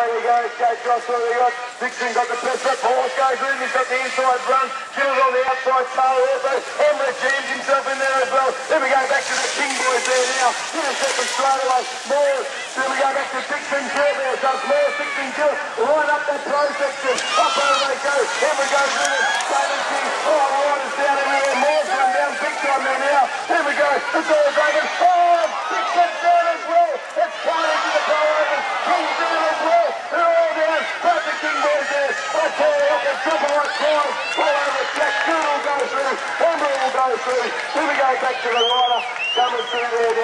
we go. Jake Ross, what we got? Dixon got the press up. Horse goes in. He's got the inside run. Gills on the outside tail also. Emmerich jams himself in there as well. Then we go back to the King boys there now. In a second straight away. More. Then we go back to Dixon Gill there. Does more. Dixon Gill. Line up that pro section. Up over they go. Emmerich goes in it. David King. Oh, Riders down in here. Moore's run down big time there now. Here we go. It's all David. Oh, Dixon's down as well. It's carnage in the pro open. King's down as well. They're all down. Both the King boys there. I tell you what, they're dropping like flies. All over the track. Good will go through. Emmerich will go through. Here we go back to the rider. Coming through there.